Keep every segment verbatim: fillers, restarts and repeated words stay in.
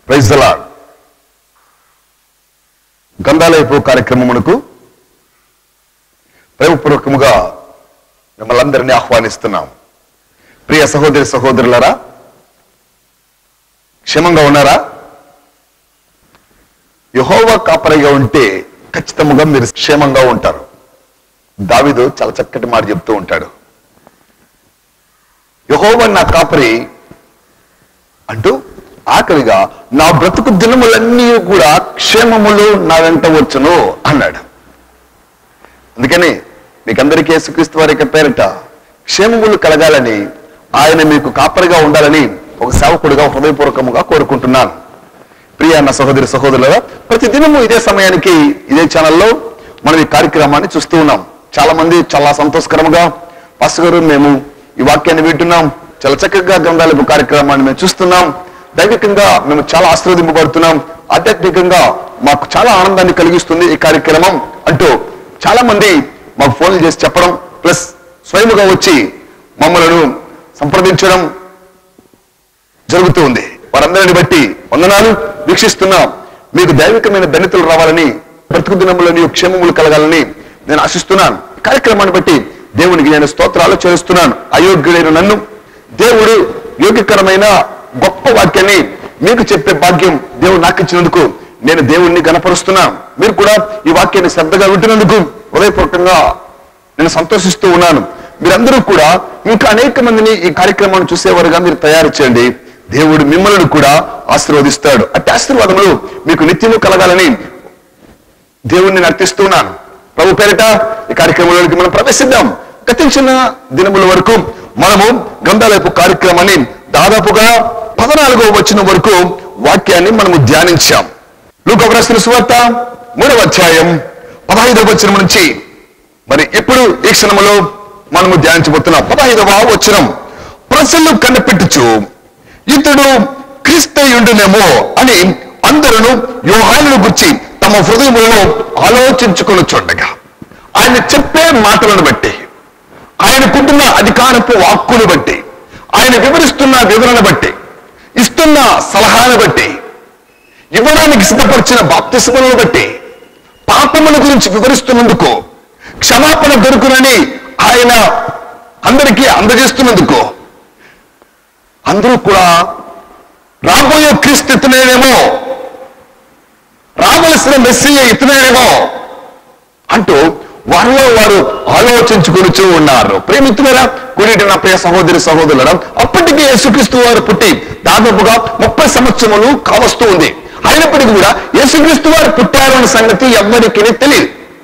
Praise the lord. గ్రంథాలయపు కార్యక్రమమునకు ప్రేమపూర్వకముగా మిమ్మల్ని అందరినీ ఆహ్వానిస్తున్నాం. ప్రియ సహోదరి సహోదరులారా, క్షేమంగా ఉన్నారా? యెహోవా కాపరిగా ఉంటే ఖచ్చితంగా మీరు క్షేమంగా ఉంటారు. దావీదు చాలా చక్కటి మాట చెప్తూ ఉంటాడు. యెహోవా నా కాపరి అంటూ ఆఖరిగా నా బ్రతుకు దినములన్నీ కూడా క్షేమములు నా వెంట వచ్చును అన్నాడు. అందుకని మీకందరికీ యేసుక్రీస్తు వారి యొక్క పేరిట క్షేమములు కలగాలని, ఆయన మీకు కాపరిగా ఉండాలని ఒక సేవకుడిగా హృదయపూర్వకముగా కోరుకుంటున్నాను. ప్రియ నా సహోదరి సహోదరుల, ప్రతి దినము ఇదే సమయానికి ఇదే ఛానల్లో మనం ఈ కార్యక్రమాన్ని చూస్తూ ఉన్నాం. చాలా మంది చాలా సంతోషకరంగా, పాస్టర్ గారు మేము ఈ వాక్యాన్ని వింటున్నాం, చాలా చక్కగా గ్రంథాలయపు కార్యక్రమాన్ని మేము చూస్తున్నాం, దైవికంగా మేము చాలా ఆశీర్వదింపబడుతున్నాం, ఆధ్యాత్మికంగా మాకు చాలా ఆనందాన్ని కలిగిస్తుంది ఈ కార్యక్రమం అంటూ చాలా మంది మాకు ఫోన్లు చేసి చెప్పడం, ప్లస్ స్వయముగా వచ్చి మమ్మలను సంప్రదించడం జరుగుతూ ఉంది. వారందరిని బట్టి వందనాలు. వీక్షిస్తున్నాం. మీకు దైవికమైన ధన్యతలు రావాలని, బ్రతుకు దినములని క్షేమములు కలగాలని నేను ఆశిస్తున్నాను. కార్యక్రమాన్ని బట్టి దేవునికి నేను స్తోత్రాలు చేస్తున్నాను. అయోగ్యుడైన నన్ను దేవుడు యోగ్యకరమైన గొప్ప వాక్యాన్ని మీకు చెప్పే భాగ్యం దేవుడు నాకు ఇచ్చినందుకు నేను దేవుణ్ణి గణపరుస్తున్నాను. మీరు కూడా ఈ వాక్యాన్ని శ్రద్ధగా వింటున్నందుకు హృదయపూర్వకంగా నేను సంతోషిస్తూ ఉన్నాను. మీరందరూ కూడా ఇంకా అనేక మందిని ఈ కార్యక్రమాన్ని చూసేవారుగా మీరు తయారు చేయండి. దేవుడు మిమ్మల్ని కూడా ఆశీర్వదిస్తాడు. అట్టి ఆశీర్వాదములు మీకు నిత్యము కలగాలని దేవుణ్ణి అర్థిస్తున్నాను. ప్రభు పేరిట ఈ కార్యక్రమంలోకి మనం ప్రవేశిద్దాం. గతించిన దినముల వరకు మనము గ్రంథాలయపు కార్యక్రమాన్ని దాదాపుగా పద్నాలుగో వచనం వరకు వాక్యాన్ని మనము ధ్యానించాం. లూకా రాసిన సువార్త మూడవ అధ్యాయం పదహైదవ వచనం నుంచి మరి ఇప్పుడు ఈ క్షణంలో మనము ధ్యానించబోతున్నాం. పదహైదవ వచనం, ప్రజలు కనిపెట్టుచు ఇతడు క్రీస్తయుండునేమో అని అందరూ యోహానును గురించి తమ హృదయములలో ఆలోచించుకొని చూడగా, ఆయన చెప్పే మాటలను బట్టి, ఆయనకుంటున్న అధికారపు వాక్కును బట్టి, ఆయన వివరిస్తున్న వివరణ బట్టి, ఇస్తున్న సలహాను బట్టి, ఇవ్వడానికి సిద్ధపరిచిన బాప్తిస్మలను బట్టి, పాపముల గురించి వివరిస్తున్నందుకు, క్షమాపణ దొరుకునని ఆయన అందరికీ అందజేస్తున్నందుకు అందరూ కూడా రాబోయే క్రీస్తు ఇతనేనేమో, రావలసిన మెస్సీయ ఇతనేనేమో అంటూ వారిలో వారు ఆలోచించుకొనుచూ ఉన్నారు. ప్రేమితులారా, కూడిన నా ప్రియ సహోదరి సహోదరులారా, అప్పటికే యేసుక్రీస్తు వారు పుట్టి దాదాపుగా ముప్పై సంవత్సరములు కావస్తూ ఉంది. అయినప్పటికీ కూడా యేసుక్రీస్తు వారు పుట్టారు అన్న సంగతి ఎవ్వరికీ తెలియదు.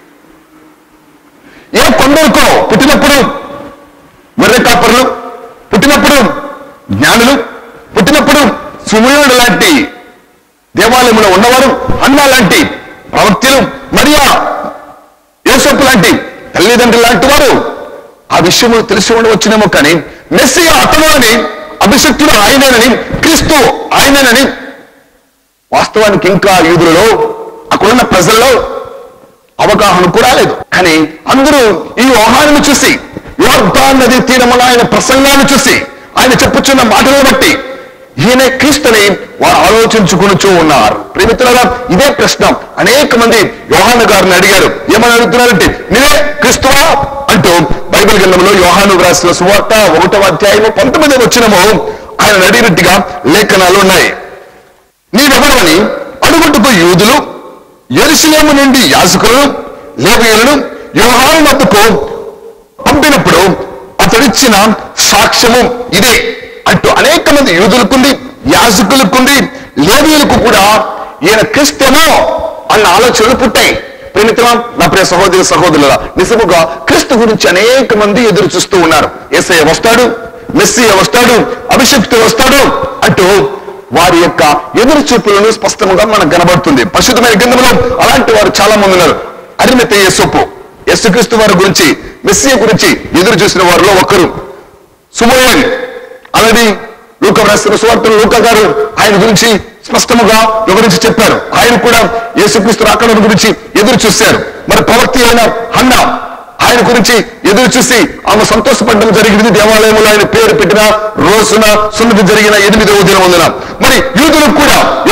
ఏ కొందరికో పుట్టినప్పుడు గొర్రె కాపరులు, పుట్టినప్పుడు జ్ఞానులు, పుట్టినప్పుడు సుమయుడు లాంటి దేవాలయంలో ఉన్నవారు, అన్న లాంటి ప్రవక్తలు, మరియా యోసేపు లాంటి తల్లిదండ్రులు లాంటి వారు ఆ విషయము తెలిసి ఉండవచ్చునేమో. కానీ మెస్సియా అతను అని, అభిషక్తుడు ఆయనేనని, క్రీస్తు ఆయనేనని వాస్తవానికి ఇంకా యూదులలో, అక్కడున్న ప్రజల్లో అవగాహన కూడా లేదు. కానీ అందరూ ఈ యోహానును చూసి, యోర్దాను నది తీరమున ఆయన ప్రసంగాన్ని చూసి, ఆయన చెప్పుచున్న మాటలను బట్టి ఈయన క్రీస్తుని వారు ఆలోచించుకుంటూ ఉన్నారు. ప్రేమితులారా, ఇదే ప్రశ్న అనేక మంది యోహాను గారిని అడిగారు. ఏమని అడుగుతున్నారంటే, నీవే క్రీస్తువా అంటూ బైబిల్ గ్రంథంలో యోహాను రాసిన సువార్త ఒకటవ అధ్యాయము పంతొమ్మిదవ వచనము ఆయన అడిగినట్టుగా లేఖనాలు ఉన్నాయి. నీవెవరని అడుగుటకు యూదులు యెరూషలేము నుండి యాజకులను లేవీయులను యోహాను వద్దకు పంపినప్పుడు అతడిచ్చిన సాక్ష్యము ఇదే అంటూ అనేక మంది యూదులకుండి, యాజకులకుండి, లేవీయులకు కూడా ఈయన క్రీస్తేమో అన్న ఆలోచనలు పుట్టాయి. ప్రేమితమా నా ప్రియ సహోదరి సహోదరుల, నిజముగా క్రీస్తు గురించి అనేక మంది ఎదురు చూస్తూ ఉన్నారు. యేసయ్య వస్తాడు, మెస్సీయ వస్తాడు, అభిషక్తుడు వస్తాడు అంటూ వారి యొక్క ఎదురు చూపులను స్పష్టంగా మనకు కనబడుతుంది. పరిశుద్ధమైన గ్రంథంలో అలాంటి వారు చాలా మంది ఉన్నారు. అరిమతెయ యోసేపు యేసుక్రీస్తు వారి గురించి, మెస్సీయ గురించి ఎదురు చూసిన వారిలో ఒకరు. సుమోయేల్ అలాది లూకా రాసిన సువార్తలో లూకా గారు ఆయన గురించి స్పష్టముగా వివరించి చెప్పారు. ఆయన కూడా యేసుక్రీస్తు రాకడ గురించి ఎదురు చూశారు. మరి ప్రవక్త అయిన హన్నా ఆయన గురించి ఎదురు చూసి ఆమె సంతోషపడడం జరిగింది. దేవాలయంలో ఆయన పేరు పెట్టిన రోజున సున్నతి జరిగిన ఎనిమిదవ దినం వందన. మరి యూదులకు కూడా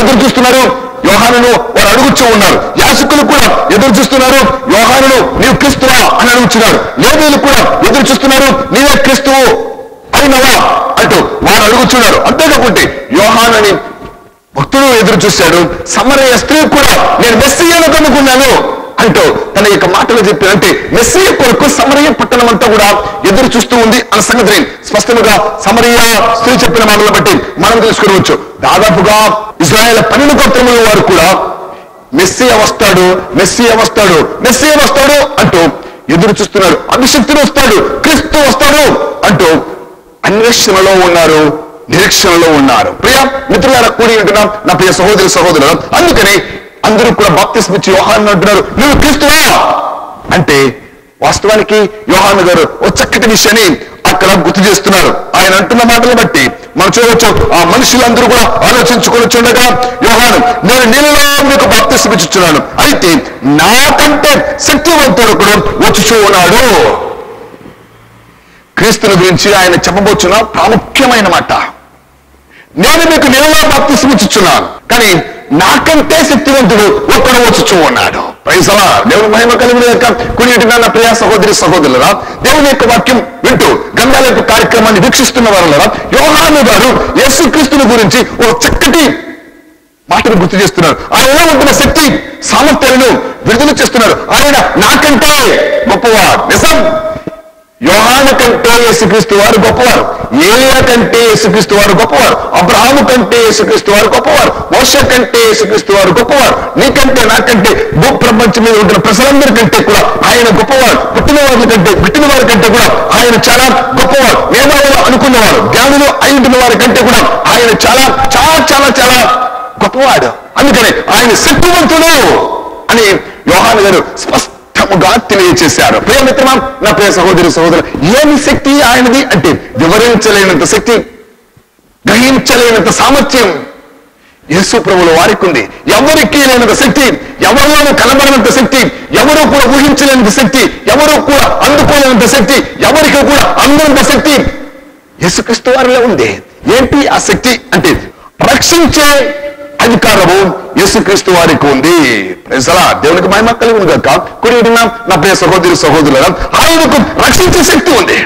ఎదురు చూస్తున్నారు, యోహానును వారు అడుగుచూ ఉన్నారు. యాజకులు కూడా ఎదురు చూస్తున్నారు, యోహానును నీవు క్రీస్తువా అని అడుగుతున్నారు. లేవీయులు కూడా ఎదురు చూస్తున్నారు, నీవే క్రీస్తువు అయినవా అంటూ వారు అడుగుతున్నారు. అంతేకాకుంటే యోహానుని భక్తుడు ఎదురు చూశాడు, సమరయ స్త్రీ కూడా నేను మెస్సీయను కనుక్కున్నాను అంటూ తన యొక్క మాటలు చెప్పారంటే మెస్సీయ కొరకు సమరయ పట్టణం అంతా కూడా ఎదురు చూస్తూ ఉంది అన్న సంగతిని స్పష్టంగా సమరయ స్త్రీ చెప్పిన మాటలు బట్టి మనం తెలుసుకోవచ్చు. దాదాపుగా ఇజ్రాయేల్ పన్నెండు గోత్రముల వారు కూడా మెస్సీయ వస్తాడు, మెస్సీయ వస్తాడు, మెస్సీయ వస్తాడు అంటూ ఎదురు చూస్తున్నారు. అభిషక్తుడు వస్తాడు, క్రీస్తు వస్తాడు అంటూ అన్వేషణలో ఉన్నారు, నిరీక్షణలో ఉన్నారు. ప్రియ మిత్రులారా, కూడి ఉంటున్నాం నా ప్రియ సహోదరి సహోదరులు. అందుకని అందరూ కూడా బాప్తిస్మం ఇచ్చి యోహాను అంటున్నారు, నువ్వు క్రీస్తువా అంటే వాస్తవానికి యోహాను గారు ఓ చక్కటి విషయాన్ని అక్కడ గుర్తు చేస్తున్నారు. ఆయన అంటున్న మాటలు బట్టి మనం చూడవచ్చు, ఆ మనుషులందరూ కూడా ఆలోచించుకొని చూడగా యోహాను నేను నీళ్ళలో మీకు బాప్తిస్మం ఇచ్చుచున్నాను, అయితే నాకంటే శక్తివంతుడు కూడా వచ్చుచూ ఉన్నాడు. క్రీస్తుని గురించి ఆయన చెప్పబోచున్న ప్రాముఖ్యమైన మాట, నేను మీకు నీళ్ళలో బాప్తిస్మం ఇచ్చుచున్నాను, కానీ నాకంటే శక్తివంతుడు ఒక్కడు వచ్చుచూ ఉన్నాడు. Praise the lord. దేవుని మహిమ కలిగిన యొక్క కుడిటిన నా ప్రియ సహోదరి సహోదరులారా, దేవుని యొక్క వాక్యం వింటూ గ్రంథాల యొక్క కార్యక్రమాన్ని వీక్షిస్తున్న వారులారా, యోహాను గారు యేసుక్రీస్తుని గురించి ఒక చక్కటి మాటను గుర్తు చేస్తున్నారు. ఆయనలో ఉంటున్న శక్తి సామర్థ్యాలను విడుదల చేస్తున్నారు. ఆయన నాకంటే గొప్పవాడు. నిజం, యోహాను కంటే యేసుక్రీస్తు వారు గొప్పవారు, ఏలియా కంటే యేసుక్రీస్తు వారు గొప్పవారు, అబ్రహాము కంటే యేసుక్రీస్తు వారు గొప్పవారు, మోషే కంటే యేసుక్రీస్తు వారు గొప్పవారు, నీకంటే నాకంటే భూప్రపంచం మీద ఉంటున్న ప్రజలందరికంటే కూడా ఆయన గొప్పవారు. పుట్టిన వారి కంటే పుట్టిన వారి కంటే కూడా ఆయన చాలా గొప్పవారు. మేధావులు అనుకున్నవారు, జ్ఞానులు అయి ఉంటున్న వారి కంటే కూడా ఆయన చాలా చాలా చాలా చాలా గొప్పవాడు. అందుకని ఆయన శక్తివంతుడు అని యోహాను గారు స్పష్ట గా తెలియచేశారు. ప్రియ మిత్రమా, నా ప్రియ సహోదరి సహోదరు, ఏమి శక్తి ఆయనది అంటే వివరించలేనంత శక్తి, గ్రహించలేనంత సామర్థ్యం యేసు ప్రభువుల వారికి ఉంది. ఎవరికి లేనంత శక్తి, ఎవరిలోనూ కనబడినంత శక్తి, ఎవరూ కూడా ఊహించలేనంత శక్తి, ఎవరూ కూడా అందుకోలేనంత శక్తి, ఎవరికి కూడా అందనంత శక్తి యేసుక్రీస్తు వారిలో ఉంది. ఏంటి ఆ శక్తి అంటే రక్షించే అధికారము యేసుక్రీస్తు వారికి ఉంది. Praise the lord. దేవునికి మహిమ కలుగును గాక. కుడి ఉన్న నా ప్రియ సహోదరి సహోదరులారా, ఆయనకు రక్షించే శక్తి ఉంది.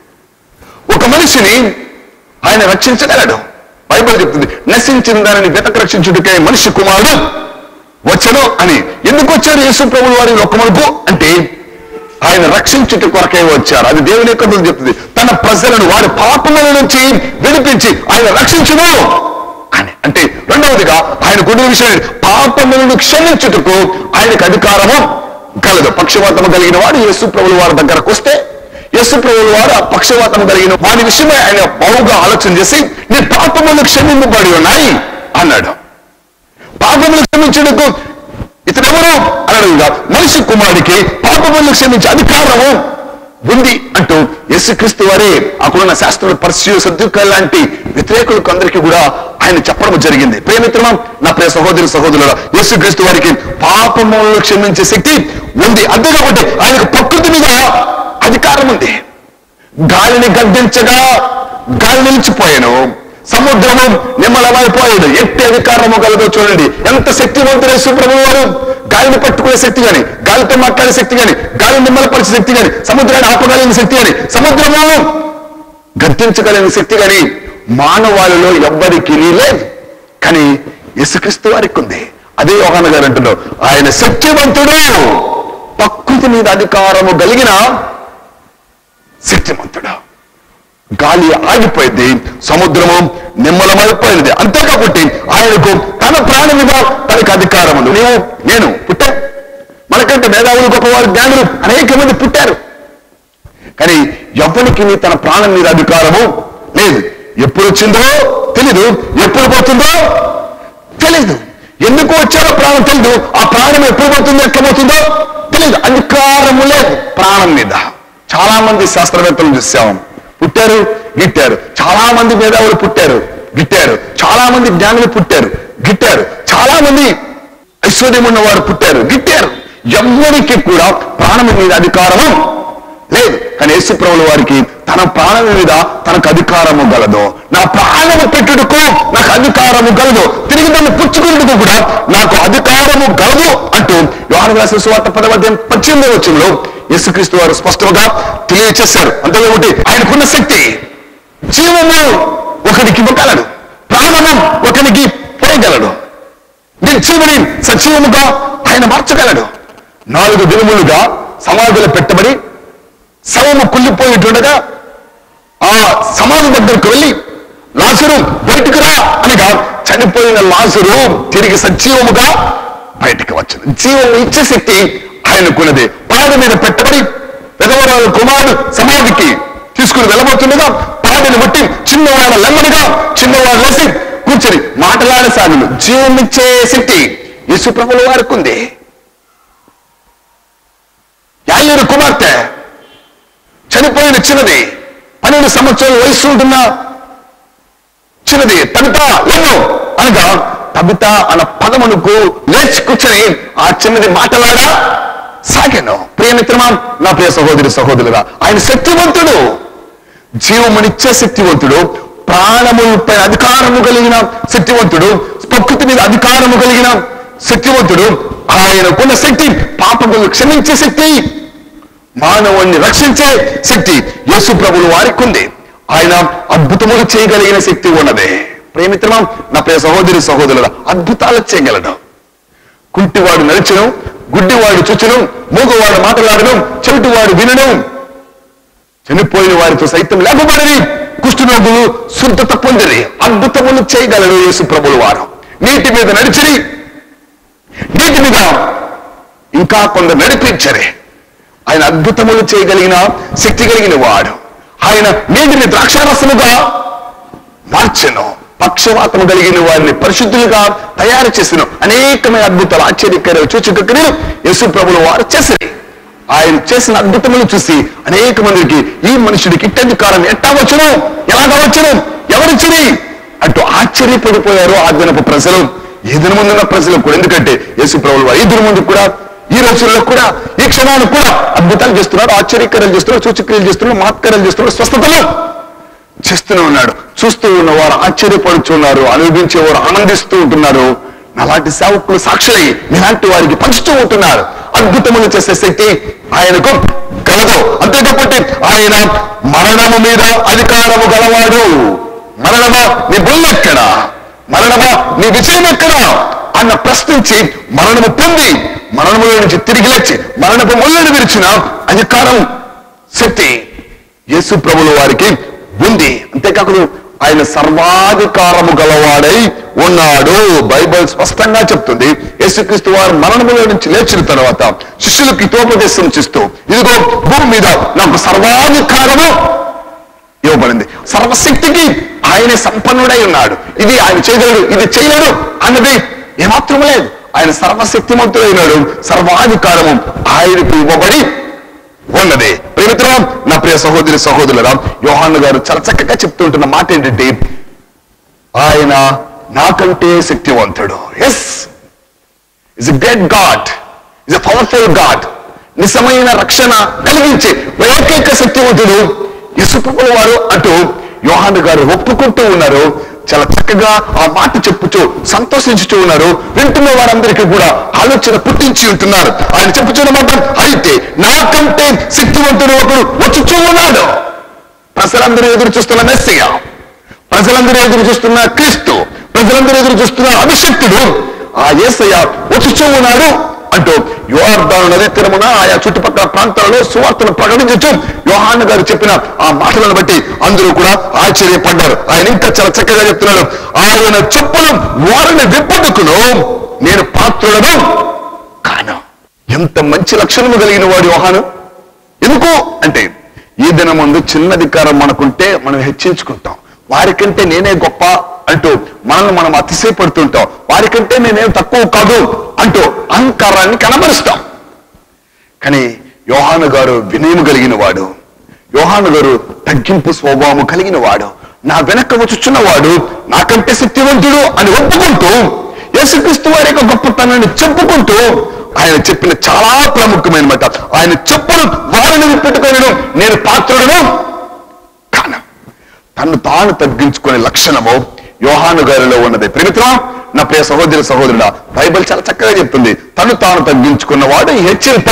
ఒక మనిషిని ఆయన రక్షించగలడు. బైబిల్ చెప్తుంది, నశించిన దానిని వెతక రక్షించుటకై మనిషి కుమారుడు వచ్చను అని. ఎందుకు వచ్చారు యేసు ప్రభువు వారి లోకమునకు అంటే ఆయన రక్షించుట కొరకై వచ్చారు. అది దేవుని యొక్క చెప్తుంది. తన ప్రజలను వారి పాపముల నుంచి విడిపించి ఆయన రక్షించును అని. అంటే రెండవదిగా ఆయన కొన్ని విషయాలు పాపములను క్షమించుటకు ఆయనకు అధికారము కలదు. పక్షవాతము కలిగిన వాడు యేసు ప్రభువుల వారి దగ్గరకు వస్తే యేసు ప్రభువుల వారు ఆ పక్షవాతం కలిగిన వారి విషయమై ఆయన బావుగా ఆలోచన చేసి నీ పాపములు క్షమింపబడి ఉన్నాయి అన్నాడు. పాపములు క్షమించుటకు ఇతడెవరు అనగా మనిషి కుమారుడికి పాపములు క్షమించే అధికారము ఉంది అంటూ యేసుక్రీస్తు వారే అక్కడున్న శాస్త్రుల పరిశీలి సద్దుకాల లాంటి వ్యతిరేకులకు అందరికీ కూడా ఆయన చెప్పడం జరిగింది. ప్రియమిత్రమా, నా ప్రియ సహోదరి సహోదరుల, యేసుక్రీస్తు వారికి పాపములను క్షమించే శక్తి ఉంది. అంతేకాకుండా ఆయనకు ప్రకృతి మీద అధికారం ఉంది. గాలిని గద్దించగా గాలి నిలిచిపోయాను, సముద్రము నిమ్మలమైపోయాడు. ఎట్టి అధికారము కలదో చూడండి. ఎంత శక్తివంతుడు యేసు ప్రభువు వారు. గాలిని పట్టుకునే శక్తి కానీ, గాలితో మాట్లాడే శక్తి కానీ, గాలిని నిమ్మలపరిచే శక్తి కానీ, సముద్రాన్ని ఆపగలిగిన శక్తి కానీ, సముద్రము గద్దించగలిగిన శక్తి కానీ మానవాళిలో ఎవ్వరికి లేదు. కానీ యేసుక్రీస్తు వారికి ఉంది. అదే యోహాను గారు అంటున్నారు, ఆయన శక్తివంతుడు, ప్రకృతి మీద అధికారము కలిగిన శక్తివంతుడు. గాలి ఆగిపోయింది, సముద్రము నిమ్మలమైపోయింది. అంతేకాకుండా ఆయనకు తన ప్రాణం మీద తనకు అధికారం ఉంది. నీవు నేను పుట్టాం, మనకంటే మేధావులు గొప్పవారు జ్ఞానులు అనేక మంది పుట్టారు. కానీ ఎవ్వరికి తన ప్రాణం మీద అధికారము లేదు. ఎప్పుడు వచ్చిందో తెలీదు, ఎప్పుడు పోతుందో తెలీదు, ఎందుకు వచ్చారో ప్రాణం తెలీదు, ఆ ప్రాణం ఎప్పుడు పోతుందో ఎక్కడ పోతుందో తెలీదు. అధికారము లేదు ప్రాణం మీద. చాలా మంది శాస్త్రవేత్తలు చూసాము, పుట్టారు గిట్టారు. చాలా మంది మేధావులు పుట్టారు గిట్టారు. చాలా మంది జ్ఞానులు పుట్టారు గిట్టారు. చాలా మంది ఐశ్వర్యం ఉన్న వారు పుట్టారు గిట్టారు. ఎవ్వరికి కూడా ప్రాణం మీద అధికారము లేదు. కానీ యేసు ప్రభువుల వారికి తన ప్రాణం మీద తనకు అధికారము గలదు. నా ప్రాణము పెట్టుటకు నాకు అధికారము గలదు, తిరిగి దాన్ని పుచ్చుకునేందుకు కూడా నాకు అధికారము గలదు అంటూ యోహాను రాసిన సువార్త పదవ అధ్యాయం పద్దెనిమిదవ వచనంలో యేసుక్రీస్తు వారు స్పష్టంగా తెలియచేశారు. అంతేకాబట్టి ఆయనకున్న శక్తి జీవము ఒకరికి ఇవ్వగలడు, ప్రాణము ఒకరికి పోయగలడు, నిర్జీవుని సజీవముగా ఆయన మార్చగలడు. నాలుగు దినములుగా సమాధిలో పెట్టబడి శవము కుళ్ళిపోయేటుండగా ఆ సమాధి దగ్గరకు వెళ్ళి లాజరు బయటకు రా అనగా చనిపోయిన లాజరు తిరిగి సజీవముగా బయటకు వచ్చింది. జీవం ఇచ్చే శక్తి ఆయనకున్నది. పాడ మీద పెట్టబడి పెదవరాలు కుమారుడు సమాధికి తీసుకుని వెళ్ళబోతుండగా పాడని బట్టి చిన్నవాడు లెమ్మడిగా చిన్నవాడు లేసి కూర్చొని మాట్లాడసాగులు. జీవం ఇచ్చే శక్తి యేసు ప్రభువుల వారికి ఉంది. యాయేరు కుమార్తె చనిపోయిన చిన్నది, పన్నెండు సంవత్సరాల వయసు ఉంటున్న చిన్నది తబిత లేను అనగా తబిత అన్న పదమునకు లేచి కూర్చొని ఆ చిన్నది మాట్లాడా సాగాను. ప్రియమిత్రమా, నా ప్రియ సహోదరి సహోదరులుగా, ఆయన శక్తివంతుడు, జీవమునిచ్చే శక్తివంతుడు, ప్రాణముపై అధికారము కలిగిన శక్తివంతుడు, ప్రకృతి మీద అధికారము కలిగిన శక్తివంతుడు. ఆయనకున్న శక్తి పాపములు క్షమించే శక్తి, మానవుణ్ణి రక్షించే శక్తి యేసు ప్రభువుల వారికి ఉంది. ఆయన అద్భుతములు చేయగలిగిన శక్తి ఉన్నదే. ప్రేమిత్రమా, నా ప్రియ సహోదరి సహోదరుల, అద్భుతాలు చేయగలడు. కుంటివాడు నడిచను, గుడ్డివాడు చూచను, మూగవాడు మాట్లాడను, చెవిటివాడు వినను, చనిపోయిన వారితో సైతం లేపబడని కుష్ఠరోగులు శుద్ధత పొందిరి. అద్భుతములు చేయగలడు యేసు ప్రభువుల వారు. నీటి మీద నడిచిరి, నీటి మీద ఇంకా కొందరు నడిపించరే. ఆయన అద్భుతములు చేయగలిగిన శక్తి కలిగిన వాడు. ఆయన నీటిని ద్రాక్షారసముగా మార్చెను, పక్షవాతము కలిగిన వారిని పరిశుద్ధులుగా తయారు చేసిన అనేకమైన అద్భుతాలు, ఆశ్చర్యకర సూచకక్రియలు యేసు ప్రభువుల వారు చేసిరి. ఆయన చేసిన అద్భుతములు చూసి అనేక మందికి ఈ మనుషుడికి ఇట్టధికారం ఎట్టా వచ్చును, ఎలాగా వచ్చును, ఎవరిచ్చిరి అంటూ ఆశ్చర్యపడిపోయారు ఆ దినపు ప్రజలు, ఈ దినముందున్న ప్రజలు కూడా. ఎందుకంటే యేసు ప్రభువుల వారు ఈ దిన ముందు కూడా, ఈ రోజుల్లో కూడా, ఈ క్షణాన్ని కూడా అద్భుతాలు చేస్తున్నాడు, ఆశ్చర్యకరాలు చేస్తున్నాడు, సూచక్రియలు చేస్తున్నాడు, మహత్కారాలు చేస్తున్నాడు, స్వస్థతలు చేస్తూనే ఉన్నాడు. చూస్తూ ఉన్నవారు ఆశ్చర్యపడుతున్నారు, అనుభవించేవారు ఆనందిస్తూ ఉంటున్నారు. అలాంటి సేవకులు సాక్షులై ఇలాంటి వారికి పంచుతూ ఉంటున్నారు. అద్భుతములు చేసే శక్తి ఆయనకు కలదు. అంతేకాబట్టి ఆయన మరణము మీద అధికారము గలవాడు. మరణమా నీ బుల్లెక్కడా, మరణమా నీ విజయం ఎక్కడా అన్న ప్రశ్నించి మరణము పొంది మరణముల నుంచి తిరిగి లేచి మరణపు ముళ్ళను విరిచిన అధికారం శక్తి యేసు ప్రభువుల వారికి ఉంది. అంతేకాకుండా ఆయన సర్వాధికారము గలవాడై ఉన్నాడు. బైబిల్ స్పష్టంగా చెప్తుంది. యేసుక్రీస్తు వారు మరణముల నుంచి లేచిన తర్వాత శిష్యులకి హితోపదేశం చేస్తూ, ఇదిగో భూమి మీద నాకు సర్వాధికారము ఇవ్వబడింది. సర్వశక్తికి ఆయనే సంపన్నుడై ఉన్నాడు. ఇది ఆయన చేయగలడు, ఇది చేయలేడు అన్నది ఏమాత్రం లేదు. ఆయన సర్వశక్తిమంతుడైనాడు. సర్వాధికారము ఆయనకు ఇవ్వబడి ఉన్నది. ప్రియమిత్రమా, నా ప్రియ సహోదరి సహోదరులరా, యోహాను గారు చాలా చక్కగా చెప్తుంటున్న మాట ఏంటంటే, ఆయన నాకంటే శక్తివంతుడు. Yes, is a great God, is a powerful God. నిజమైన రక్షణ కలిగించే ఏకైక శక్తివంతుడు యేసు ప్రభువుల వారు అంటూ యోహాను గారు ఒప్పుకుంటూ ఉన్నారు. చాలా చక్కగా ఆ మాట చెప్పుచూ సంతోషించుతూ ఉన్నారు. వింటున్న వారందరికీ కూడా ఆలోచన పుట్టించి ఉంటున్నారు. ఆయన చెప్పుచున్న మాట, అయితే నాకంటే శక్తివంతుడు ఒకడు వచ్చుచూ ఉన్నాడు. ప్రజలందరూ ఎదురు చూస్తున్న మెస్సియా, ప్రజలందరూ ఎదురు చూస్తున్న క్రీస్తు, ప్రజలందరూ ఎదురు చూస్తున్న అభిషక్తుడు ఆ యేసయ్య వచ్చుచూ ఉన్నాడు అంటూ యోర్దాను నది తీరమున ఆయా చుట్టుపక్కల ప్రాంతాలలో సువార్తను ప్రకటించు యోహాను గారు చెప్పిన ఆ మాటలను బట్టి అందరూ కూడా ఆశ్చర్యపడ్డారు. ఆయన ఇంకా చాలా చక్కగా చెప్తున్నాడు, ఆయన చెప్పులు వారిని విప్పదుకును నేను పాత్రుడను కాను. ఎంత మంచి లక్షణము కలిగిన వాడు యోహాను. ఎందుకు అంటే, ఈ దినం ముందు చిన్న అధికారం మనకుంటే మనం హెచ్చించుకుంటాం. వారికంటే నేనే గొప్ప అంటూ మనల్ని మనం అతిశయపడుతుంటాం. వారికంటే నేనేం తక్కువ కాదు అంటూ అహంకారాన్ని కనబరుస్తాం. కానీ యోహాను గారు వినయము కలిగిన వాడు, యోహాను గారు తగ్గింపు స్వభావము కలిగిన వాడు, నా వెనక వచ్చుచున్నవాడు నాకంటే శక్తివంతుడు అని ఒప్పుకుంటూ యేసుక్రీస్తు వారి యొక్క గొప్పతనాన్ని చెప్పుకుంటూ ఆయన చెప్పిన చాలా ప్రాముఖ్యమైన మాట, ఆయన చెప్పులు వారిని పెట్టుకొని నేను పాత్రుడను తను తాను తగ్గించుకునే లక్షణము యోహాను గారిలో ఉన్నది. ప్రియమిత్రమా, నా ప్రియ సహోదరి సహోదరుడా, బైబిల్ చాలా చక్కగా చెప్తుంది, తను తాను తగ్గించుకున్నవాడు హెచ్చింప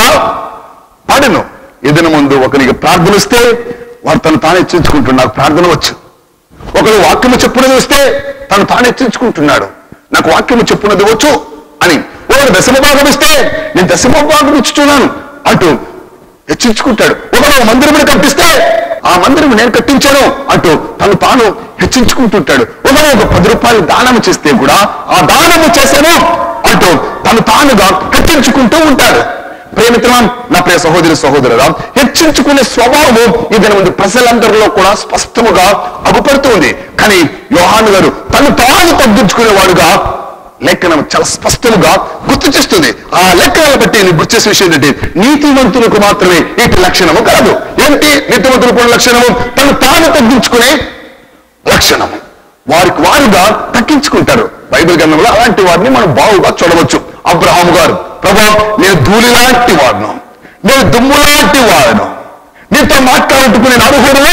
పడును. ఏదైనా ముందు ఒకరికి ప్రార్థన ఇస్తే వాడు తను తాను హెచ్చించుకుంటున్నాడు, నాకు ప్రార్థన వచ్చు. ఒకరు వాక్యము చెప్పున్నది వస్తే తను తాను హెచ్చించుకుంటున్నాడు, నాకు వాక్యము చెప్పున్నది వచ్చు అని. ఒకరు దశమ భాగం ఇస్తే నేను దశమ భాగం ఇచ్చుచున్నాను అంటూ హెచ్చించుకుంటాడు. ఒకరు మందిరమును కట్టిస్తే ఆ మందిరం నేను కట్టించాను అంటూ తను తాను హెచ్చించుకుంటుంటాడు. ఒకరు ఒక పది రూపాయలు దానము చేస్తే కూడా ఆ దానము చేశాను అంటూ తను తానుగా హెచ్చించుకుంటూ ఉంటాడు. ప్రేమిత్రం, నా ప్రియ సహోదరి సహోదరురా, హెచ్చించుకునే స్వభావం ఇదని ముందు ప్రజలందరిలో కూడా స్పష్టముగా అగుపడుతుంది. కానీ యోహాను గారు తను తాను తగ్గించుకునేవాడుగా లేఖనం చాలా స్పష్టముగా గుర్తు చేస్తుంది. ఆ లెక్కలను బట్టి నేను గుర్తు చేసే విషయం ఏంటంటే, నీతివంతులకు మాత్రమే ఇటు లక్షణము కాదు. ఏంటి నీతివంతులకు ఉన్న లక్షణము? తను తాను తగ్గించుకునే లక్షణము. వారికి వారుగా తగ్గించుకుంటారు. బైబిల్ గ్రంథంలో అలాంటి వారిని మనం బాగుగా చూడవచ్చు. అబ్రహాము గారు, ప్రభా నేను ధూళి లాంటి వాడును, నేను దుమ్ము లాంటి వాడును, నీతో మాట్లాడుటకు నేను అర్హుడును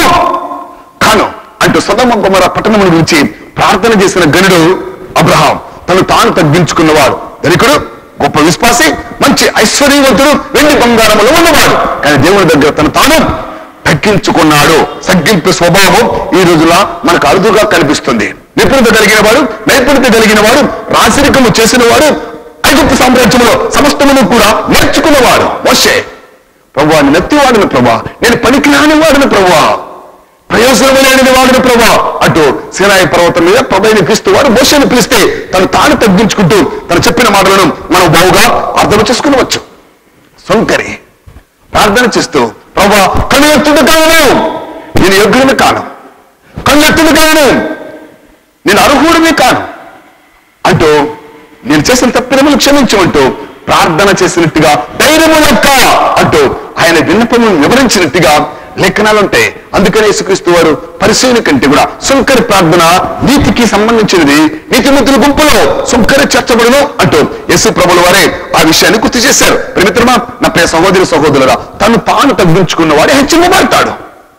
కాను అంటూ సొదొమ గొమొర్ర పట్టణముల గురించి ప్రార్థన చేసిన గనుడు అబ్రహాం. తను తాను తగ్గించుకున్నవాడు, ధనికుడు, గొప్ప విశ్వాసి, మంచి ఐశ్వర్యవంతుడు, వెండి బంగారములు ఉన్నవాడు. కానీ దేవుని దగ్గర తను తాను తగ్గించుకున్నాడు. తగ్గింపు స్వభావం ఈ రోజులా మనకు అరుదుగా కనిపిస్తుంది. నిపుణత కలిగిన వాడు, నైపుణ్యత కలిగిన వాడు, రాజరికము చేసిన వాడు, ఐగుప్తు సామ్రాజ్యంలో సమస్తమును కూడా నేర్చుకున్నవాడు మోషే. ప్రభువా నేను ఎత్తివాడిని, ప్రభా నేను పనికి రాని వాడిని, ప్రభా ప్రయోజనం లేని వాడిని, ప్రభా అంటూ సీనాయి పర్వతం మీద ప్రభువైన క్రీస్తు వారు మోషేను పిలిస్తే తను తాను తగ్గించుకుంటూ తను చెప్పిన మాటలను మనం బావుగా అర్థం చేసుకునవచ్చు. సొంకరి ప్రార్థన చేస్తూ, ప్రభా కన్ను ఎత్తుడు కాను, నేను యోగ్యుడిని కాను, కన్ను ఎత్తుడు కాను, నేను అర్హుడిని కాను అంటూ, నేను చేసిన తప్పిదములు క్షమించమంటూ ప్రార్థన చేసినట్టుగా, ధైర్యము లెక్క అంటూ ఆయన విన్నపమును వివరించినట్టుగా లేఖనాలు ఉంటాయి. అందుకనే యేసుక్రీస్తు వారు పరిశీలన కంటే కూడా సుంకరి ప్రార్థన నీతికి సంబంధించినది, నీతిమంతుల గుంపులో సుంకరి చేర్చబడును అంటూ యేసు ప్రభుల వారే ఆ విషయాన్ని గుర్తు చేశారు. ప్రియమిత్రమా, నా ప్రియ సహోదరి సహోదరురా, తను తాను తగ్గించుకున్న వాడే హెచ్చింపబడతాడు.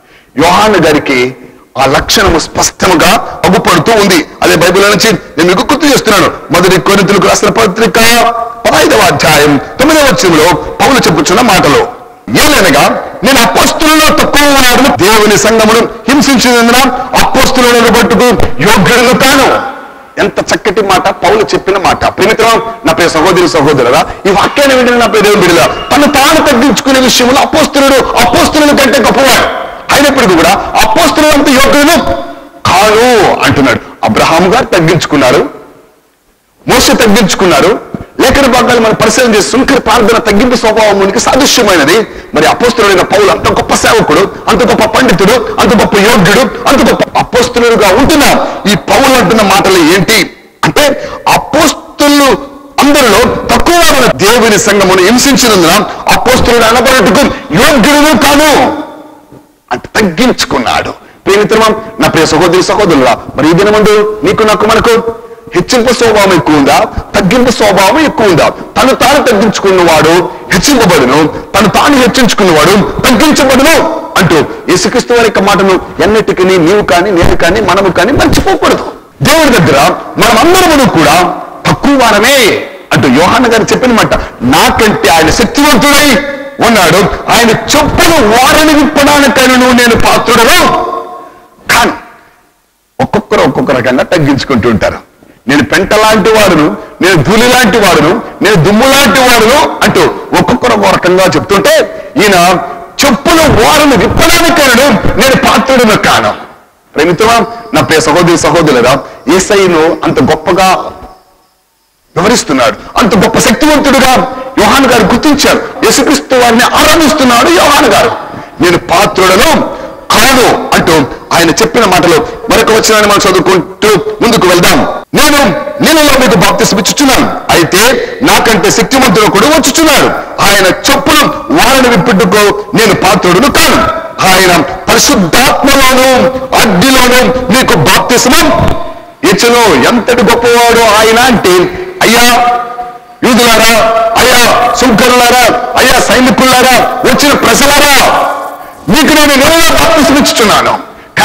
యోహాను గారికి ఆ లక్షణము స్పష్టంగా అగుపడుతూ ఉంది. అదే బైబిల్ నుంచి నేను మీకు గుర్తు చేస్తున్నాను. మొదటి కొరింథీయులకు రాసిన పత్రిక పదైదవ అధ్యాయం తొమ్మిదవ వచనంలో పౌలు చెప్పుచున్న మాటలు, ఏలనగా నేను అపోస్తులలో తక్కువ వాడును, దేవుని సంఘమును హింసించినందున అపోస్తులను పట్టుకు యోగ్యులను కాను. ఎంత చక్కటి మాట పౌలు చెప్పిన మాట. ప్రియమిత్రమా, నా ప్రియ సహోదరి సహోదరురా, ఈ వాక్యాన్ని వింటున్న నా ప్రియ దేవుని బిడ్డలా, తను తాను తగ్గించుకునే విషయంలో అపోస్తులుడు అపోస్తులను కంటే గొప్పవాడు. అయినప్పటికీ కూడా అపోస్తులు అంత యోగ్యులు కాదు అంటున్నాడు. అబ్రహాము గారు తగ్గించుకున్నారు, మోషే తగ్గించుకున్నారు. లేఖన భాగాలు మనం పరిశీలన చేసి సుంకరి ప్రార్థన తగ్గింపు స్వభావానికి సాదృశ్యమైనది. మరి అపోస్తులుడైన పౌలు అంత గొప్ప సేవకుడు, అంత గొప్ప పండితుడు, అంత గొప్ప యోగ్యుడు, అంత గొప్ప అపోస్తులుగా ఉంటున్నా ఈ పౌలు అంటున్న మాటలు ఏంటి అంటే, అపోస్తులు అందరిలో తక్కువ దేవుని సంఘమును హింసించినందున అపోస్తులుడు అనబడటకు యోగ్యుడు కాను అంటే తగ్గించుకున్నాడు. ప్రియమిత్రమా, నా ప్రియ సహోదరి సహోదరులా, మరి ఈ దినమందు నీకు నాకు మనకు హెచ్చింపు స్వభావం ఎక్కువ ఉందా, తగ్గింపు స్వభావం ఎక్కువ ఉందా? తను తాను తగ్గించుకున్నవాడు హెచ్చింపబడును, తను తాను హెచ్చించుకున్నవాడు తగ్గించబడును అంటూ యేసుక్రీస్తు వారి యొక్క మాటను ఎన్నిటికీ నీవు కానీ నేను కానీ మనము కానీ మర్చిపోకూడదు. దేవుని దగ్గర మనమందరము కూడా తక్కువ వారమే అంటూ యోహాను గారు చెప్పిన మాట. నాకంటే ఆయన శక్తివంతుడై ఉన్నాడు, ఆయన చెప్పులు వారిని విప్పడానికైనా నేను పాత్రుడను కాను. ఒక్కొక్కరు ఒక్కొక్క రకంగా తగ్గించుకుంటూ ఉంటారు. నేను పెంట లాంటి వాడును, నేను ధూళి లాంటి వాడును, నేను దుమ్ము లాంటి వాడును అంటూ ఒక్కొక్కరు ఒక రకంగా చెప్తుంటే, ఈయన చెప్పులు వారిని విప్పడానికైనా నేను పాత్రుడను కాను. ప్రేమిత్రమా, నా ప్రియ సహోదరి సహోదరురా, యేసయ్యను అంత గొప్పగా వివరిస్తున్నాడు, అంత గొప్ప శక్తివంతుడుగా యోహాను గారు గుర్తించారు. యేసుక్రీస్తు వారిని ఆరాధిస్తున్నాడు యోహాను గారు. నేను పాత్రుడను కాను అంటూ ఆయన చెప్పిన మాటలు మరొక వచనాన్ని మనం చదువుకుంటూ ముందుకు వెళ్దాం. నేను నీళ్ళలో మీకు బాప్తిసం ఇచ్చుచున్నాను, అయితే నాకంటే శక్తివంతుడు కూడా వచ్చుచున్నాడు, ఆయన చెప్పులు వారిని విప్పుటకు నేను పాత్రుడును కాను. ఆయన పరిశుద్ధాత్మలోను అగ్నిలోను మీకు బాప్తిసము ఇచ్చును. ఎంతటి గొప్పవాడు ఆయన అంటే, అయ్యా యూదులారా, అయ్యా సుంకరులారా, అయ్యా సైనికులారా, వచ్చిన ప్రజలారా, మీకు నేను నీళ్ళలో బాప్తిసం ఇచ్చుచున్నాను,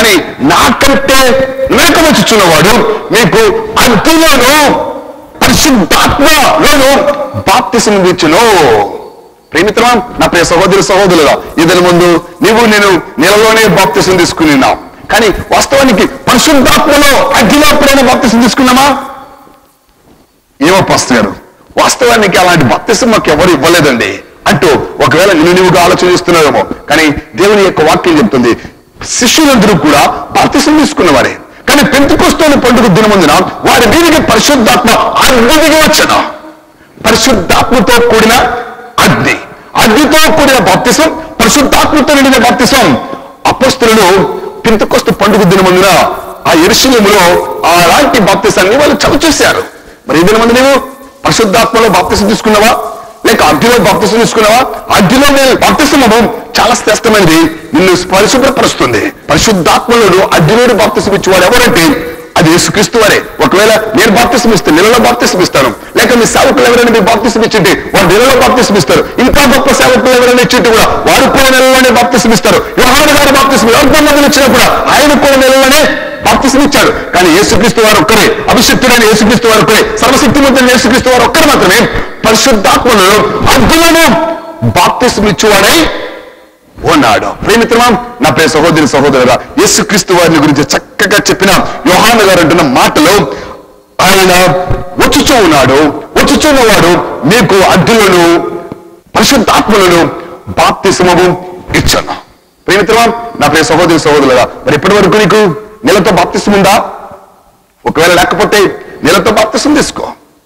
కానీ నాకంటే వెనక వచ్చుచున్నవాడు మీకు అగ్నిలోను పరిశుద్ధాత్మలోను బాప్తిసం ఇచ్చును. ప్రేమిత్రమా, నా ప్రియ సహోదరు సహోదరులా, ఇదరి ముందు నీవు నేను నెలలోనే బాప్తిసం తీసుకుని ఉన్నాం. కానీ వాస్తవానికి పరిశుద్ధాత్మలో అగ్నిలో ఎప్పుడైనా బాప్తిసం తీసుకున్నామా? ఏమో పాస్టర్ గారు, వాస్తవానికి అలాంటి బాప్తిసం మాకు ఎవరు ఇవ్వలేదండి అంటూ ఒకవేళ నిన్ను నీవుగా ఆలోచన చేస్తున్నావేమో. కానీ దేవుని యొక్క వాక్యం చెప్తుంది, శిష్యులందరూ కూడా బాప్తిసం తీసుకున్నవారే. కానీ పెంతెకొస్తు పండుగ దినమందున వారి మీదకి పరిశుద్ధాత్మ అగ్నిగా వచ్చాను. పరిశుద్ధాత్మతో కూడిన అగ్ని, అగ్నితో కూడిన బాప్తిసం, పరిశుద్ధాత్మతో నిండిన బాప్తిసం. అపొస్తలులు పెంతెకొస్తు పండుగ దినమందున ఆ యెరూషలేములో అలాంటి బాప్తిసాన్ని వాళ్ళు చవి చూశారు. మరి ఈ దినమందు నీవు పరిశుద్ధాత్మలో బాప్తిసం తీసుకున్నావా, లేక అగ్నిలో బాప్తిసం తీసుకున్నావా? అగ్నిలో బాప్తిసము చాలా శ్రేష్టమైనది, నిన్ను పరిశుభ్రపరుస్తుంది. పరిశుద్ధాత్మలోడు అగ్నిలోడు బాప్తిసం ఇచ్చేవాడు ఎవరంటే అది యేసుక్రీస్తు వారే. ఒకవేళ నేను బాప్తిసం ఇస్తే నెలలో బాప్తిసం ఇస్తాను, లేక మీ సేవకులు ఎవరైనా మీరు బాప్తిసం ఇచ్చింటే వారు నెలలో బాప్తిసం ఇస్తారు. ఇంకా గొప్ప సేవకులు ఎవరైనా ఇచ్చింటే కూడా వారు కూడా నెలలోనే బాప్తిసం ఇస్తారు. యోహాను గారు బాప్తిసం ఎవరికొన్నది ఇచ్చినా కూడా ఆయన కూడా నెలలోనే బాప్తిసం ఇచ్చాడు. కానీ యేసుక్రీస్తు వారు ఒక్కరే, అభిషిక్తుడైన యేసుక్రీస్తు వారు ఒక్కరే, సర్వశక్తిమంతుడైన యేసుక్రీస్తు వారు ఒక్కరు మాత్రమే పరిశుద్ధాత్మను అగ్నిలోను బాప్తిసం ఇచ్చేవాడై ఉన్నాడు. ప్రేమిత్రమా, నా ప్రియ సహోదరి సహోదరుగా, యేసుక్రీస్తు వారిని గురించి చక్కగా చెప్పిన యోహాను గారు అంటున్న మాటలు, ఆయన వచ్చుచూ ఉన్నాడు, వచ్చుచున్నవాడు మీకు అగ్నిలోను పరిశుద్ధాత్మలను బాప్తిసము ఇచ్చాను. ప్రేమిత్రమా, నా ప్రియ సహోదరి సహోదరుగా, మరి ఇప్పటి వరకు నీకు నెలతో బాప్తిసం ఉందా? ఒకవేళ లేకపోతే నెలతో బాప్తిసం తీసుకో.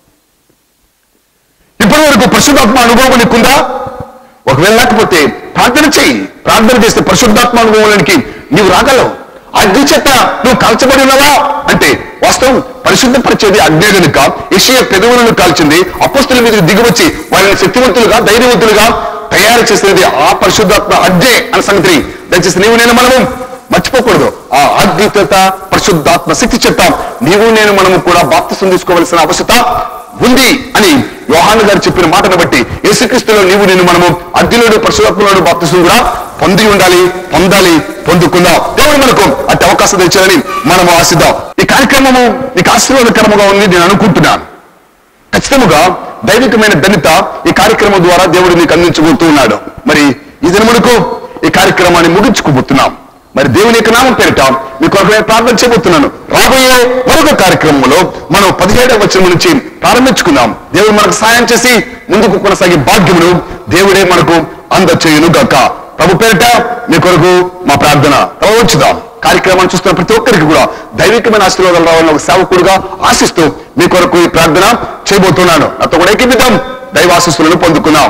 ఇప్పటి వరకు పరిశుద్ధాత్మ అనుభవం నీకుందా? ఒకవేళ లేకపోతే ప్రార్థన చెయ్యి. ప్రార్థన చేస్తే పరిశుద్ధాత్మ అనుభవానికి నీవు రాగలవు. అగ్ని చేత నువ్వు కాల్చబడి ఉన్నావా అంటే వాస్తవం పరిశుద్ధపరిచేది అగ్ని కనుక యెషయా పెదవులను కాల్చింది, అపొస్తలుల మీదకి దిగివచ్చి వారిని శక్తివంతులుగా ధైర్యవంతులుగా తయారు చేసేది ఆ పరిశుద్ధాత్మ అగ్నే అన్న సంగతి దయచేసి నీవు నేను మనము మర్చిపోకూడదు. ఆ అగ్ని చేత పరిశుద్ధాత్మ శక్తి చేత నీవు నేను మనము కూడా బాప్తిసం తీసుకోవలసిన అవసరత ఉంది అని యోహాను గారు చెప్పిన మాటను బట్టి యేసుక్రీస్తులో నీవు నేను మనము అగ్నిలోడు పరిశుద్ధాత్మలోడు బాప్తిసం కూడా పొంది ఉండాలి, పొందాలి, పొందుకుందాం. దేవుడు మనకు అట్టి అవకాశం తెచ్చాలని మనము ఆశిద్దాం. ఈ కార్యక్రమము నీకు ఆశీర్వాదకరముగా ఉంది నేను అనుకుంటున్నాను. ఖచ్చితంగా దైవికమైన ధన్యత ఈ కార్యక్రమం ద్వారా దేవుడు నీకు అందించబోతూ ఉన్నాడు. మరి ఈ దినమునకు ఈ కార్యక్రమాన్ని ముగించుకోబోతున్నాం. మరి దేవుని యొక్క నామం పేరిట మీ కొరకు నేను ప్రార్థన చేయబోతున్నాను. రాబోయే మరొక కార్యక్రమంలో మనం పదిహేడవ వచనం నుంచి ప్రారంభించుకుందాం. దేవుడు మనకు సాయం చేసి ముందుకు కొనసాగే భాగ్యమును దేవుడే మనకు అందచేయును గాక. ప్రభు పేరిట మీ కొరకు మా ప్రార్థన వచ్చుదాం. కార్యక్రమాన్ని చూస్తున్న ప్రతి ఒక్కరికి కూడా దైవికమైన ఆశీర్వాదాలు రావాలని ఒక సేవకుడుగా ఆశిస్తూ మీ కొరకు ఈ ప్రార్థన చేయబోతున్నాను. నాతో కూడా ఏకీపిద్దాం, దైవాశీస్సులను పొందుకున్నాం.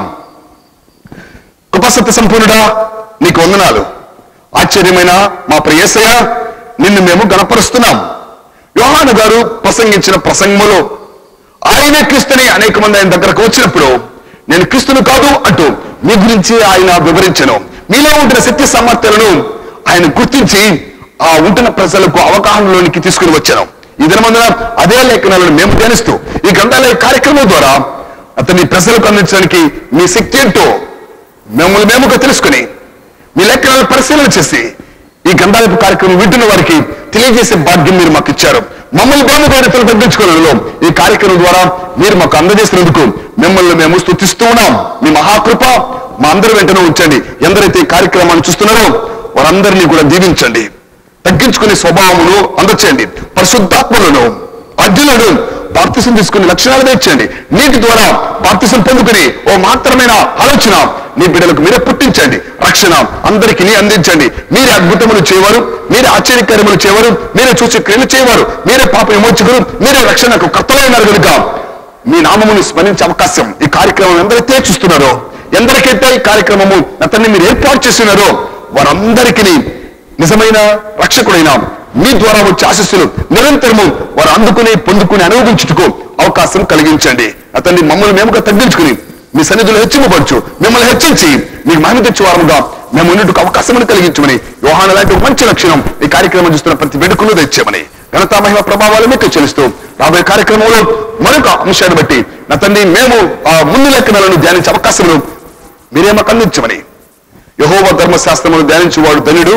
కృపాసత్య సంపూర్ణుడా నీకు వందనాలు. ఆశ్చర్యమైన మా ప్రియ యేసయ్య నిన్ను మేము గణపరుస్తున్నాం. యోహాను గారు ప్రసంగించిన ప్రసంగములో ఆయనే క్రీస్తుని అనేక మంది ఆయన దగ్గరకు వచ్చినప్పుడు నేను క్రీస్తును కాదు అంటూ మీ గురించి ఆయన వివరించను. మీలో ఉంటున్న శక్తి సామర్థ్యాలను ఆయన గుర్తించి ఆ ఉంటున్న ప్రజలకు అవగాహనలోనికి తీసుకుని వచ్చాను. ఈ దినమందున అదే లేఖనాలను మేము ధ్యానిస్తూ ఈ గ్రంథాలయ కార్యక్రమం ద్వారా అతని ప్రజలకు అందించడానికి మీ శక్తి ఏంటో మిమ్మల్ని మేముగా తెలుసుకుని మీ లేఖనాలను పరిశీలన చేసి ఈ గ్రంథాలయ కార్యక్రమం వింటున్న వారికి తెలియజేసే భాగ్యం మీరు మాకు ఇచ్చారు. మమ్మల్ని మేము గారితో తగ్గించుకోవడంలో ఈ కార్యక్రమం ద్వారా మీరు మాకు అందజేసినందుకు మిమ్మల్ని మేము స్తుతిస్తూ ఉన్నాం. మీ మహాకృప మా అందరి వెంటనే ఉంచండి. ఎందరైతే ఈ కార్యక్రమాన్ని చూస్తున్నారో వారందరినీ కూడా దీవించండి. తగ్గించుకునే స్వభావమును అందచేయండి. పరిశుద్ధాత్మలను అగ్నిలను బాప్తిసం తీసుకునే లక్షణాలు తెచ్చండి. నీటి ద్వారా బాప్తిసం పొందుకుని ఓ మాత్రమైన ఆలోచన నీ బిడ్డలకు మీరే పుట్టించండి. రక్షణ అందరికీ నీ అందించండి. మీరే అద్భుతములు చేయవారు, మీరే ఆశ్చర్యకార్యములు చేయవారు, మీరే చూసి క్రియలు చేయవారు, మీరే పాప విమోచకులు, మీరే రక్షణకు కర్తలైనారు కనుక మీ నామమును స్మరించే అవకాశం ఈ కార్యక్రమం ఎందరైతే చూస్తున్నారో, ఎందరికైతే ఈ కార్యక్రమము అతన్ని మీరు ఏర్పాటు చేస్తున్నారో వారందరికీ నిజమైన రక్షకుడైన మీ ద్వారా వచ్చే ఆశీస్సులు నిరంతరము వారు అందుకుని పొందుకుని అనుభవించుటకు అవకాశం కలిగించండి. అతన్ని మమ్మల్ని మేముగా తగ్గించుకుని మీ సన్నిధిలో హెచ్చింపబడుచు మిమ్మల్ని హెచ్చించి మీకు మహిమ తెచ్చే వారముగా మేము ఉన్నట్టుకు అవకాశం కలిగించమని యోహాను లాంటి ఒక మంచి లక్షణం ఈ కార్యక్రమం చూస్తున్న ప్రతి బిడ్డకును తెచ్చామని ఘనత మహిమ ప్రభావాలు మీకు చెల్లిస్తూ రాబోయే కార్యక్రమంలో మరొక అంశాన్ని బట్టి నా తండ్రి మేము ఆ ముందు లెక్కనాలను ధ్యానించే అవకాశమును మీరే మాకు అందించమని యెహోవా ధర్మశాస్త్రమును ధ్యానించేవాడు ధన్యుడు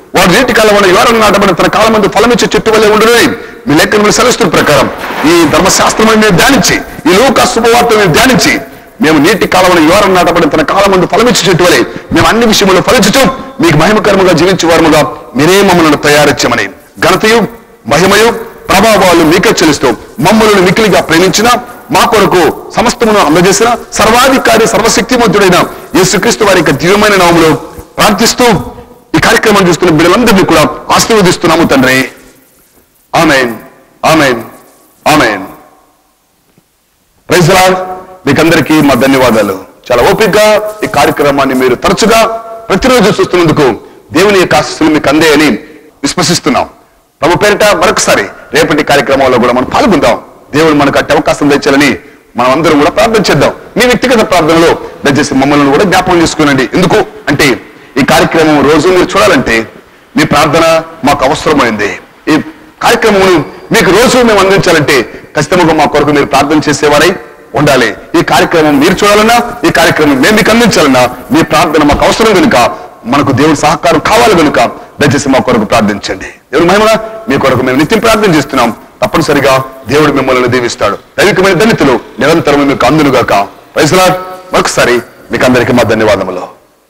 వాడు నీటి కాలమున యోరను నాటబడిన తన కాలమందు ఫలమిచ్చే చెట్టు వల్లే ఉండునని మీ లేఖనములు సెలవిస్తున్న ప్రకారం ఈ ధర్మశాస్త్రమును మీరు ధ్యానించి, ఈ లోక శుభవార్తను మీరు ధ్యానించి, మేము నీటి కాలమున యోరను నాటబడిన తన కాలమందు ఫలమిచ్చే చెట్టు వలె మేము అన్ని విషయములు ఫలించుతూ మీకు మహిమకరముగా జీవించేవారముగా మీరే మమ్మల్ని తయారిచ్చమని ఘనతయు మహిమయు ప్రభావాలు మీకే చెల్లిస్తూ మమ్మల్ని మిక్కిలిగా ప్రేమించిన మా కొరకు సమస్తమును అందజేసిన సర్వాధికారి సర్వశక్తిమంతుడైన యేసుక్రీస్తు వారి యొక్క దివ్యమైన నామములో ప్రార్థిస్తూ ఈ కార్యక్రమాన్ని చూస్తున్న బిడ్డలందరినీ కూడా ఆశీర్వదిస్తున్నాము తండ్రి. Amen, amen, amen. Praise the lord. మీకందరికీ మా ధన్యవాదాలు. చాలా ఓపికగా ఈ కార్యక్రమాన్ని మీరు తరచుగా ప్రతిరోజు చూస్తున్నందుకు దేవుని యొక్క ఆశీస్సులు మీకు అందేయని విశ్వసిస్తున్నాం. ప్రభు పేరిట మరొకసారి రేపటి కార్యక్రమంలో కూడా మనం పాల్గొందాం. దేవుడు మనకు అట్టి అవకాశం తెచ్చాలని మనం అందరం కూడా ప్రార్థన చేద్దాం. మీ వ్యక్తిగత ప్రార్థనలో దయచేసి మమ్మల్ని కూడా జ్ఞాపకం చేసుకునండి. ఎందుకు అంటే ఈ కార్యక్రమం రోజు మీరు చూడాలంటే మీ ప్రార్థన మాకు అవసరమైంది. ఈ కార్యక్రమం మీకు రోజు మేము అందించాలంటే ఖచ్చితంగా మా కొరకు మీరు ప్రార్థన చేసేవారై ఉండాలి. ఈ కార్యక్రమం మీరు చూడాలన్నా, ఈ కార్యక్రమం మేము మీకు అందించాలన్నా మీ ప్రార్థన మాకు అవసరం కనుక, మనకు దేవుడి సహకారం కావాలి కనుక దయచేసి మా కొరకు ప్రార్థించండి. దేవుడి మహిమగా మీ కొరకు మేము నిత్యం ప్రార్థన చేస్తున్నాం. తప్పనిసరిగా దేవుడు మిమ్మల్ని దీవిస్తాడు. దైవికమైన ధన్యతలు నిరంతరం మీకు అందునుగాక. Praise the lord. మరొకసారి మీకు అందరికీ మా ధన్యవాదములు.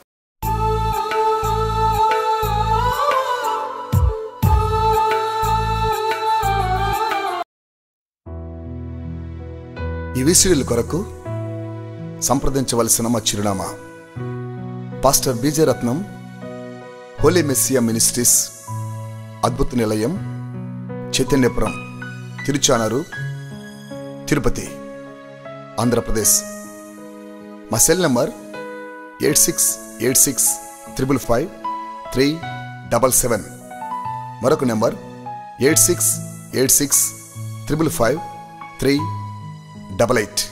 ఈ విసిడిల కొరకు సంప్రదించవలసిన మా చిరునామా pastor BJ Ratnam, holy messiah ministries, అద్భుత నిలయం, చైతన్యపురం, తిరుచానూరు, తిరుపతి, ఆంధ్రప్రదేశ్. మా cell number eight six eight six triple five three double seven. మరొక number eight six eight six triple five three double eight.